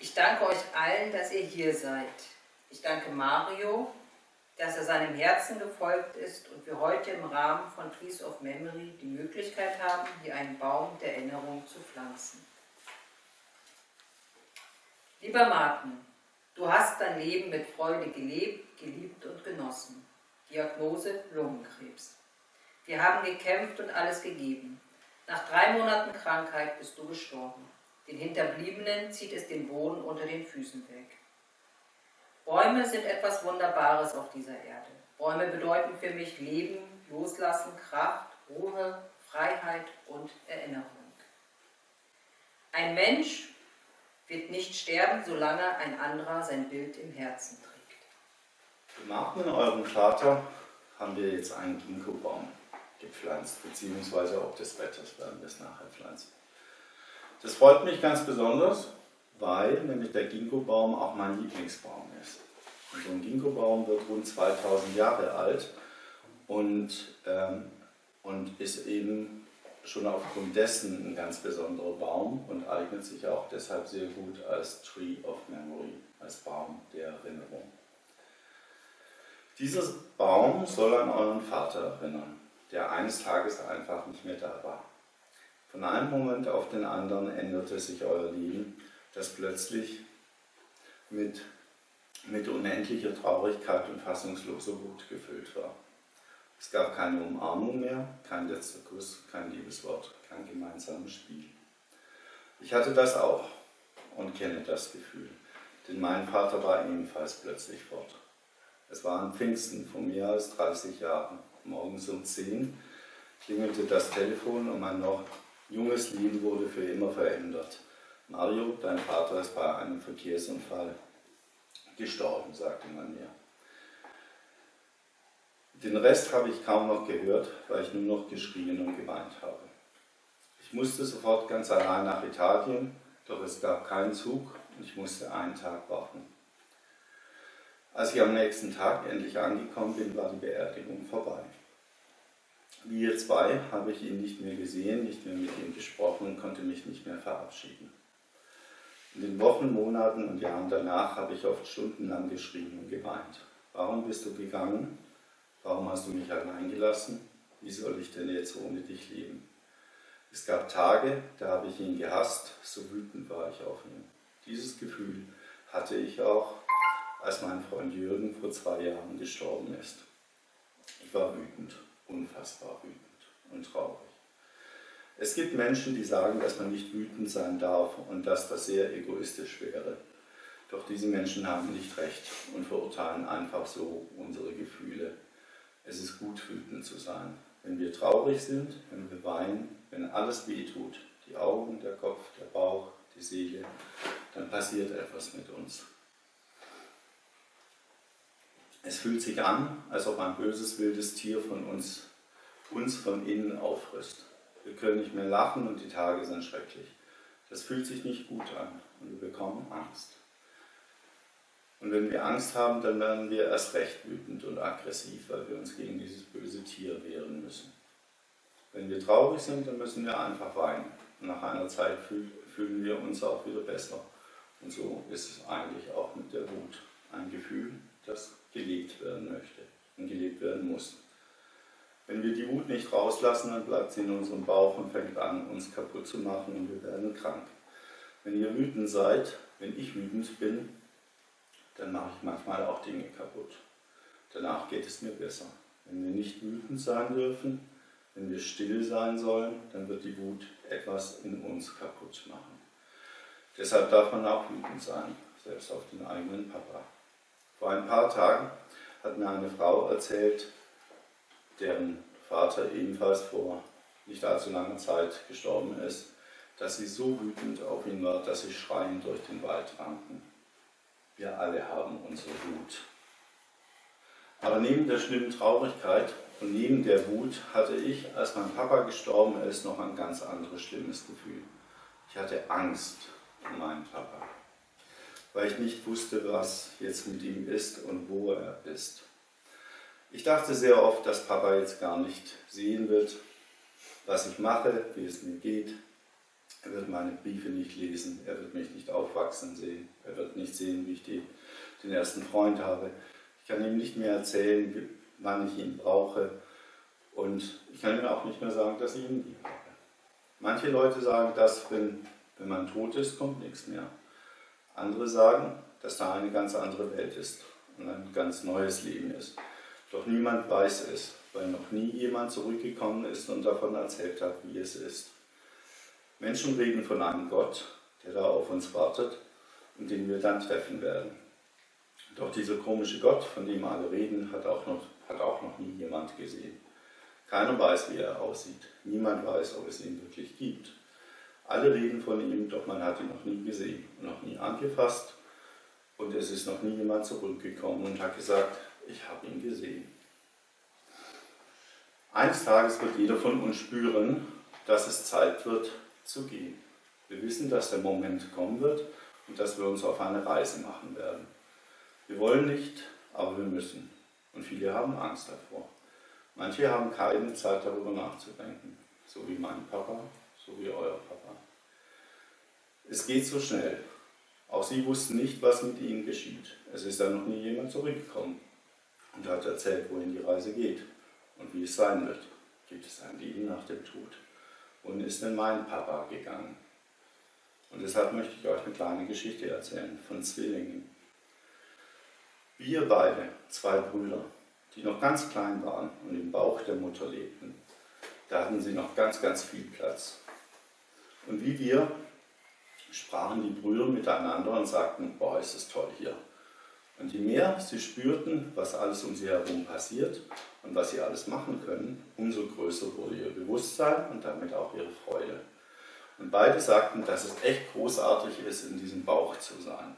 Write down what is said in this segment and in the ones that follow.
Ich danke euch allen, dass ihr hier seid. Ich danke Mario, dass er seinem Herzen gefolgt ist und wir heute im Rahmen von Trees of Memory die Möglichkeit haben, hier einen Baum der Erinnerung zu pflanzen. Lieber Martin, du hast dein Leben mit Freude gelebt, geliebt und genossen. Diagnose Lungenkrebs. Wir haben gekämpft und alles gegeben. Nach 3 Monaten Krankheit bist du gestorben. Den Hinterbliebenen zieht es den Boden unter den Füßen weg. Bäume sind etwas Wunderbares auf dieser Erde. Bäume bedeuten für mich Leben, Loslassen, Kraft, Ruhe, Freiheit und Erinnerung. Ein Mensch wird nicht sterben, solange ein anderer sein Bild im Herzen trägt. Für Martin, euren Vater, haben wir jetzt einen Ginkgo-Baum gepflanzt, beziehungsweise ob des Wetters werden wir es nachher pflanzen. Das freut mich ganz besonders, weil nämlich der Ginkgo-Baum auch mein Lieblingsbaum ist. Und so ein Ginkgo-Baum wird rund 2000 Jahre alt und ist eben schon aufgrund dessen ein ganz besonderer Baum und eignet sich auch deshalb sehr gut als Tree of Memory, als Baum der Erinnerung. Dieser Baum soll an euren Vater erinnern, der eines Tages einfach nicht mehr da war. Von einem Moment auf den anderen änderte sich euer Leben, das plötzlich mit unendlicher Traurigkeit und fassungsloser Wut gefüllt war. Es gab keine Umarmung mehr, kein letzter Kuss, kein Liebeswort, kein gemeinsames Spiel. Ich hatte das auch und kenne das Gefühl, denn mein Vater war ebenfalls plötzlich fort. Es war an Pfingsten vor mehr als 30 Jahren. Morgens um 10 klingelte das Telefon und mein noch junges Leben wurde für immer verändert. Mario, dein Vater ist bei einem Verkehrsunfall gestorben, sagte man mir. Den Rest habe ich kaum noch gehört, weil ich nur noch geschrien und geweint habe. Ich musste sofort ganz allein nach Italien, doch es gab keinen Zug und ich musste einen Tag warten. Als ich am nächsten Tag endlich angekommen bin, war die Beerdigung vorbei. Wie ihr zwei habe ich ihn nicht mehr gesehen, nicht mehr mit ihm gesprochen und konnte mich nicht mehr verabschieden. In den Wochen, Monaten und Jahren danach habe ich oft stundenlang geschrien und geweint. Warum bist du gegangen? Warum hast du mich allein gelassen? Wie soll ich denn jetzt ohne dich leben? Es gab Tage, da habe ich ihn gehasst, so wütend war ich auf ihn. Dieses Gefühl hatte ich auch, als mein Freund Jürgen vor 2 Jahren gestorben ist. Ich war wütend, unfassbar wütend und traurig. Es gibt Menschen, die sagen, dass man nicht wütend sein darf und dass das sehr egoistisch wäre. Doch diese Menschen haben nicht recht und verurteilen einfach so unsere Gefühle. Es ist gut, wütend zu sein. Wenn wir traurig sind, wenn wir weinen, wenn alles wehtut, die Augen, der Kopf, der Bauch, die Seele, dann passiert etwas mit uns. Es fühlt sich an, als ob ein böses, wildes Tier von uns von innen auffrisst. Wir können nicht mehr lachen und die Tage sind schrecklich. Das fühlt sich nicht gut an und wir bekommen Angst. Und wenn wir Angst haben, dann werden wir erst recht wütend und aggressiv, weil wir uns gegen dieses böse Tier wehren müssen. Wenn wir traurig sind, dann müssen wir einfach weinen. Und nach einer Zeit fühlen wir uns auch wieder besser. Und so ist es eigentlich auch mit der Wut. Ein Gefühl, das gelebt werden möchte und gelebt werden muss. Wenn wir die Wut nicht rauslassen, dann bleibt sie in unserem Bauch und fängt an, uns kaputt zu machen und wir werden krank. Wenn ihr wütend seid, wenn ich wütend bin, dann mache ich manchmal auch Dinge kaputt. Danach geht es mir besser. Wenn wir nicht wütend sein dürfen, wenn wir still sein sollen, dann wird die Wut etwas in uns kaputt machen. Deshalb darf man auch wütend sein, selbst auf den eigenen Papa. Vor ein paar Tagen hat mir eine Frau erzählt, deren Vater ebenfalls vor nicht allzu langer Zeit gestorben ist, dass sie so wütend auf ihn war, dass sie schreiend durch den Wald rannten. Wir alle haben unsere Wut. Aber neben der schlimmen Traurigkeit und neben der Wut hatte ich, als mein Papa gestorben ist, noch ein ganz anderes schlimmes Gefühl. Ich hatte Angst um meinen Papa, weil ich nicht wusste, was jetzt mit ihm ist und wo er ist. Ich dachte sehr oft, dass Papa jetzt gar nicht sehen wird, was ich mache, wie es mir geht. Er wird meine Briefe nicht lesen, er wird mich nicht aufwachsen sehen, er wird nicht sehen, wie ich den ersten Freund habe. Ich kann ihm nicht mehr erzählen, wann ich ihn brauche, und ich kann ihm auch nicht mehr sagen, dass ich ihn lieb habe. Manche Leute sagen, dass wenn man tot ist, kommt nichts mehr. Andere sagen, dass da eine ganz andere Welt ist und ein ganz neues Leben ist. Doch niemand weiß es, weil noch nie jemand zurückgekommen ist und davon erzählt hat, wie es ist. Menschen reden von einem Gott, der da auf uns wartet und den wir dann treffen werden. Doch dieser komische Gott, von dem alle reden, hat auch noch nie jemand gesehen. Keiner weiß, wie er aussieht. Niemand weiß, ob es ihn wirklich gibt. Alle reden von ihm, doch man hat ihn noch nie gesehen und noch nie angefasst. Und es ist noch nie jemand zurückgekommen und hat gesagt, ich habe ihn gesehen. Eines Tages wird jeder von uns spüren, dass es Zeit wird zu gehen. Wir wissen, dass der Moment kommen wird und dass wir uns auf eine Reise machen werden. Wir wollen nicht, aber wir müssen. Und viele haben Angst davor. Manche haben keine Zeit, darüber nachzudenken. So wie mein Papa, so wie euer Papa. Es geht so schnell. Auch sie wussten nicht, was mit ihnen geschieht. Es ist dann noch nie jemand zurückgekommen und hat erzählt, wohin die Reise geht und wie es sein wird. Gibt es ein Leben nach dem Tod? Wohin ist denn mein Papa gegangen? Und deshalb möchte ich euch eine kleine Geschichte erzählen von Zwillingen. Wir beide, zwei Brüder, die noch ganz klein waren und im Bauch der Mutter lebten, da hatten sie noch ganz, ganz viel Platz. Und wie wir sprachen die Brüder miteinander und sagten, boah, ist es toll hier. Und je mehr sie spürten, was alles um sie herum passiert und was sie alles machen können, umso größer wurde ihr Bewusstsein und damit auch ihre Freude. Und beide sagten, dass es echt großartig ist, in diesem Bauch zu sein.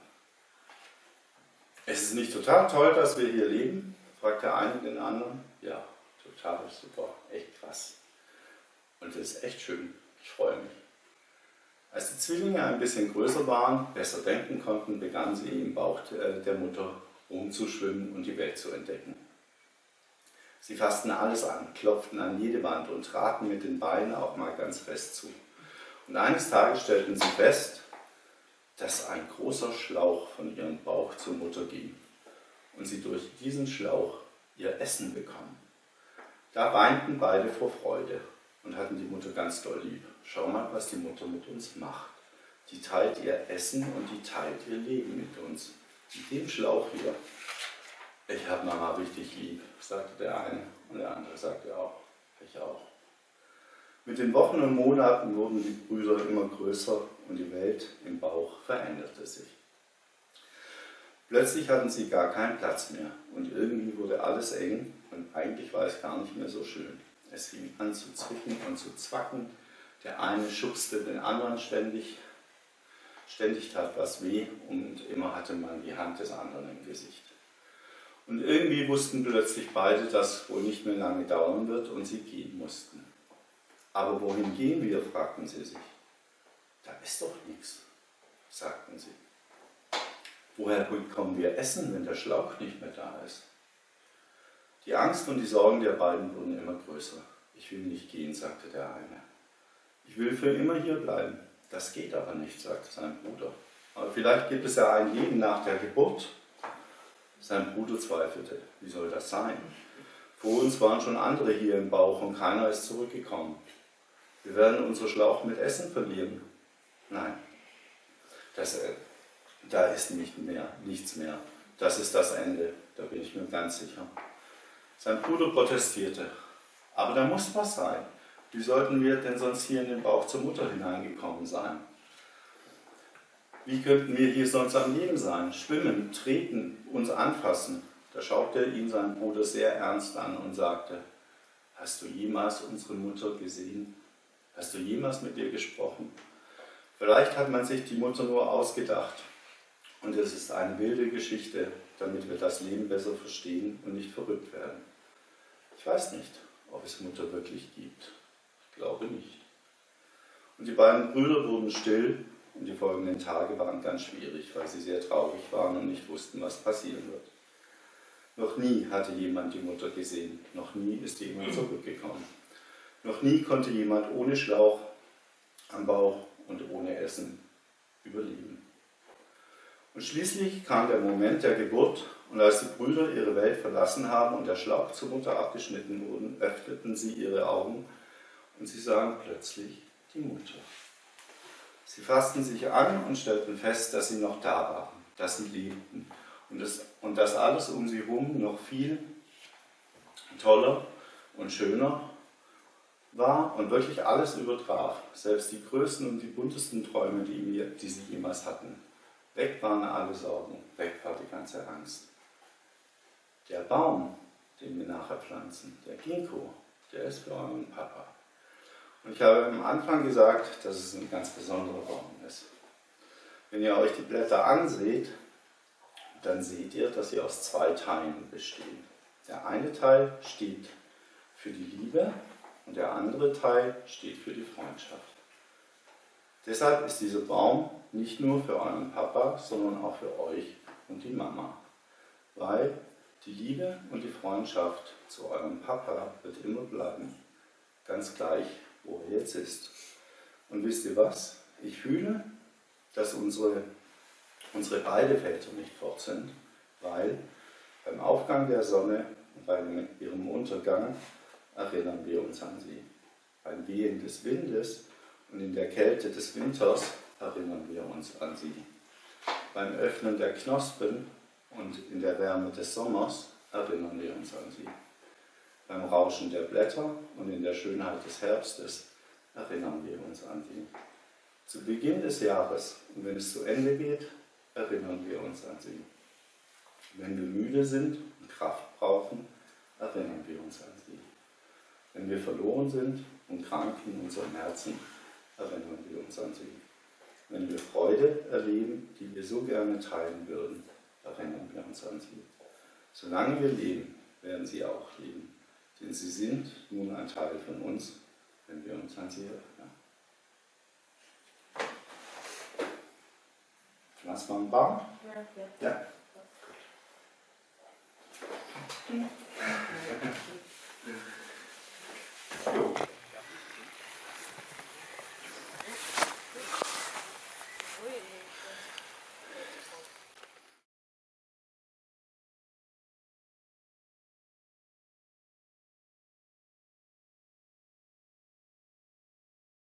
Es ist nicht total toll, dass wir hier leben? Fragt der eine den anderen. Ja, total super, echt krass. Und es ist echt schön, ich freue mich. Als die Zwillinge ein bisschen größer waren, besser denken konnten, begannen sie im Bauch der Mutter rumzuschwimmen und die Welt zu entdecken. Sie fassten alles an, klopften an jede Wand und traten mit den Beinen auch mal ganz fest zu. Und eines Tages stellten sie fest, dass ein großer Schlauch von ihrem Bauch zur Mutter ging und sie durch diesen Schlauch ihr Essen bekamen. Da weinten beide vor Freude und hatten die Mutter ganz doll lieb. Schau mal, was die Mutter mit uns macht. Die teilt ihr Essen und die teilt ihr Leben mit uns. Mit dem Schlauch hier. Ich habe Mama richtig lieb, sagte der eine, und der andere sagte auch, ich auch. Mit den Wochen und Monaten wurden die Brüder immer größer und die Welt im Bauch veränderte sich. Plötzlich hatten sie gar keinen Platz mehr und irgendwie wurde alles eng und eigentlich war es gar nicht mehr so schön. Es fing an zu zwicken und zu zwacken. Der eine schubste den anderen ständig. Ständig tat was weh und immer hatte man die Hand des anderen im Gesicht. Und irgendwie wussten plötzlich beide, dass es wohl nicht mehr lange dauern wird und sie gehen mussten. Aber wohin gehen wir, fragten sie sich. Da ist doch nichts, sagten sie. Woher bekommen wir Essen, wenn der Schlauch nicht mehr da ist? Die Angst und die Sorgen der beiden wurden immer größer. Ich will nicht gehen, sagte der eine. Ich will für immer hier bleiben. Das geht aber nicht, sagte sein Bruder. Aber vielleicht gibt es ja ein Leben nach der Geburt. Sein Bruder zweifelte. Wie soll das sein? Vor uns waren schon andere hier im Bauch und keiner ist zurückgekommen. Wir werden unseren Schlauch mit Essen verlieren. Nein, da ist nichts mehr. Das ist das Ende, da bin ich mir ganz sicher. Sein Bruder protestierte. Aber da muss was sein. Wie sollten wir denn sonst hier in den Bauch zur Mutter hineingekommen sein? Wie könnten wir hier sonst am Leben sein? Schwimmen, treten, uns anfassen. Da schaute ihn sein Bruder sehr ernst an und sagte, hast du jemals unsere Mutter gesehen? Hast du jemals mit ihr gesprochen? Vielleicht hat man sich die Mutter nur ausgedacht. Und es ist eine wilde Geschichte, damit wir das Leben besser verstehen und nicht verrückt werden. Ich weiß nicht, ob es Mutter wirklich gibt. Ich glaube nicht. Und die beiden Brüder wurden still und die folgenden Tage waren ganz schwierig, weil sie sehr traurig waren und nicht wussten, was passieren wird. Noch nie hatte jemand die Mutter gesehen, noch nie ist jemand zurückgekommen. Noch nie konnte jemand ohne Schlauch am Bauch und ohne Essen überleben. Und schließlich kam der Moment der Geburt, und als die Brüder ihre Welt verlassen haben und der Schlauch zur Mutter abgeschnitten wurden, öffneten sie ihre Augen und sie sahen plötzlich die Mutter. Sie fassten sich an und stellten fest, dass sie noch da waren, dass sie lebten und dass alles um sie herum noch viel toller und schöner war und wirklich alles übertraf, selbst die größten und die buntesten Träume, die sie jemals hatten. Weg waren alle Sorgen, weg war die ganze Angst. Der Baum, den wir nachher pflanzen, der Ginkgo, der ist für euren Papa. Und ich habe am Anfang gesagt, dass es ein ganz besonderer Baum ist. Wenn ihr euch die Blätter anseht, dann seht ihr, dass sie aus 2 Teilen bestehen. Der eine Teil steht für die Liebe und der andere Teil steht für die Freundschaft. Deshalb ist dieser Baum nicht nur für euren Papa, sondern auch für euch und die Mama. Weil die Liebe und die Freundschaft zu eurem Papa wird immer bleiben. Ganz gleich, wo er jetzt ist. Und wisst ihr was? Ich fühle, dass unsere beiden Väter nicht fort sind, weil beim Aufgang der Sonne und bei ihrem Untergang erinnern wir uns an sie. Beim Wehen des Windes und in der Kälte des Winters erinnern wir uns an sie. Beim Öffnen der Knospen und in der Wärme des Sommers erinnern wir uns an sie. Beim Rauschen der Blätter und in der Schönheit des Herbstes erinnern wir uns an sie. Zu Beginn des Jahres und wenn es zu Ende geht, erinnern wir uns an sie. Wenn wir müde sind und Kraft brauchen, erinnern wir uns an sie. Wenn wir verloren sind und krank in unserem Herzen, erinnern wir uns an sie. Wenn wir Freude erleben, die wir so gerne teilen würden, erinnern wir uns an sie. Solange wir leben, werden sie auch leben. Denn sie sind nun ein Teil von uns, wenn wir uns an sie erinnern. Lass mal einen Baum. Ja. Gut.